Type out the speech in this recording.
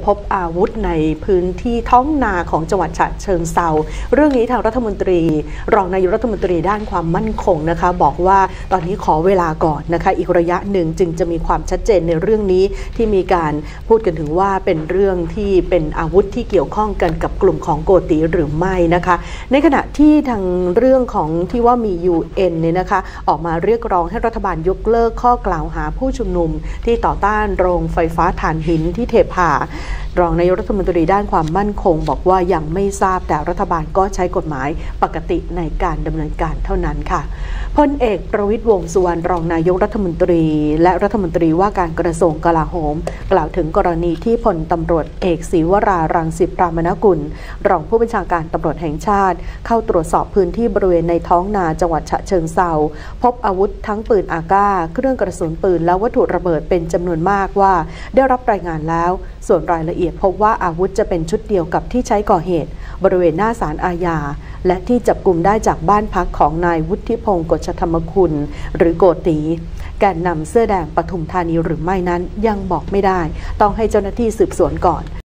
บอาวุธในพื้นที่ท้องนาของจังหวัดฉะเชิงเทราเรื่องนี้ทางรัฐมนตรีรองนายกรัฐมนตรีด้านความมั่นคงนะคะบอกว่าตอนนี้ขอเวลาก่อนนะคะอีกระยะหนึ่งจึงจะมีความชัดเจนในเรื่องนี้ที่มีการพูดกันถึงว่าเป็นเรื่องที่เป็นอาวุธที่เกี่ยวข้องกันกับกลุ่มของโกติหรือไม่นะคะในขณะที่ทางเรื่องของที่ว่ามี UN เนี่ยนะคะออกมาเรียกร้องให้รัฐบาลยกเลิกข้อกล่าวหาผู้ชุมนุมที่ต่อต้านโรงไฟฟ้าถ่านหินที่เทพารองนายกรัฐมนตรีด้านความมั่นคงบอกว่ายังไม่ทราบแต่รัฐบาลก็ใช้กฎหมายปกติในการดำเนินการเท่านั้นค่ะพลเอกประวิตรวงษ์สุวรรณรองนายกรัฐมนตรีและรัฐมนตรีว่าการกระทรวงกลาโหมกล่าวถึงกรณีที่พลตำรวจเอกศรีวรารังสิพรามนกุลรองผู้บัญชาการตำรวจแห่งชาติเข้าตรวจสอบพื้นที่บริเวณในท้องนาจังหวัดฉะเชิงเทราพบอาวุธทั้งปืนอากาศเครื่องกระสุนปืนและวัตถุระเบิดเป็นจำนวนมากว่าได้รับรายงานแล้วส่วนรายละเอียดพบว่าอาวุธจะเป็นชุดเดียวกับที่ใช้ก่อเหตุบริเวณหน้าศาลอาญาและที่จับกุมได้จากบ้านพักของนายวุฒิพงศ์กฎชธรรมคุณหรือโกติแกนนำเสื้อแดงปทุมธานีหรือไม่นั้นยังบอกไม่ได้ต้องให้เจ้าหน้าที่สืบสวนก่อน